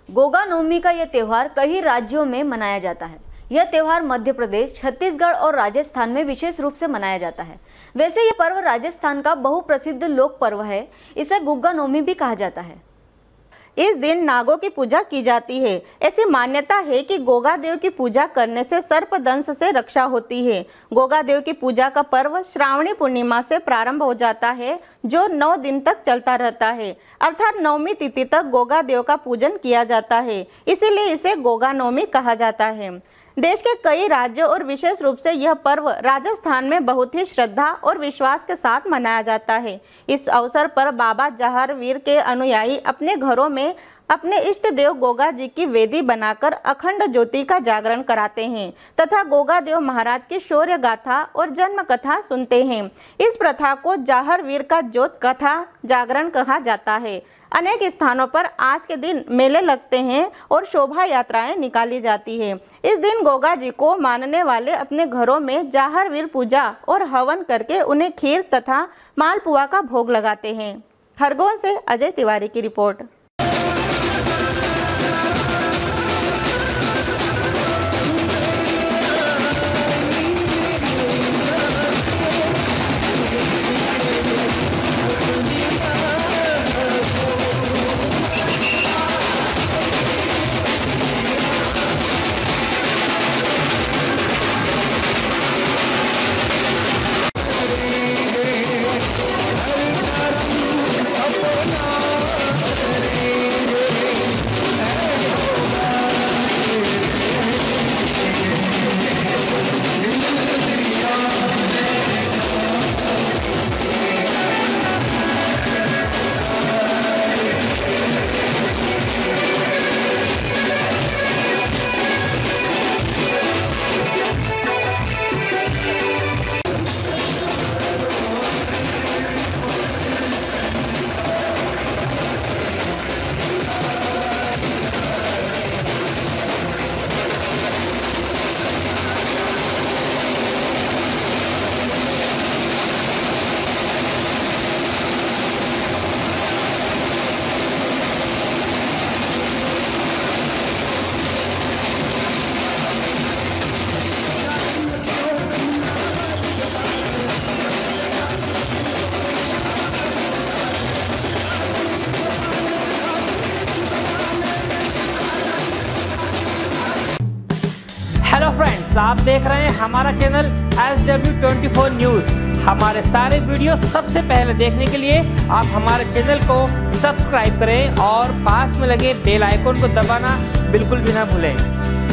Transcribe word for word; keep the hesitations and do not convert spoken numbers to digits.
गोगा नवमी का यह त्योहार कई राज्यों में मनाया जाता है। यह त्योहार मध्य प्रदेश, छत्तीसगढ़ और राजस्थान में विशेष रूप से मनाया जाता है। वैसे यह पर्व राजस्थान का बहुप्रसिद्ध लोक पर्व है। इसे गोगा नवमी भी कहा जाता है। इस दिन नागों की पूजा की जाती है। ऐसी मान्यता है कि गोगा देव की पूजा करने से सर्पदंश से रक्षा होती है। गोगा देव की पूजा का पर्व श्रावणी पूर्णिमा से प्रारंभ हो जाता है, जो नौ दिन तक चलता रहता है। अर्थात नवमी तिथि तक गोगा देव का पूजन किया जाता है, इसीलिए इसे गोगा नवमी कहा जाता है। देश के कई राज्यों और विशेष रूप से यह पर्व राजस्थान में बहुत ही श्रद्धा और विश्वास के साथ मनाया जाता है। इस अवसर पर बाबा जहर वीर के अनुयायी अपने घरों में अपने इष्ट देव गोगा जी की वेदी बनाकर अखंड ज्योति का जागरण कराते हैं तथा गोगा देव महाराज की शौर्य गाथा और जन्म कथा सुनते हैं। इस प्रथा को जाहर वीर का ज्योत कथा जागरण कहा जाता है। अनेक स्थानों पर आज के दिन मेले लगते हैं और शोभा यात्राएं निकाली जाती है। इस दिन गोगा जी को मानने वाले अपने घरों में जाहर वीर पूजा और हवन करके उन्हें खीर तथा मालपुआ का भोग लगाते हैं। खरगोन से अजय तिवारी की रिपोर्ट। हेलो फ्रेंड्स, आप देख रहे हैं हमारा channel S W twenty four news. हमारे सारे वीडियो सबसे पहले देखने के लिए आप हमारे चैनल को सब्सक्राइब करें और पास में लगे बेल आइकन को दबाना बिल्कुल भी ना भूलें।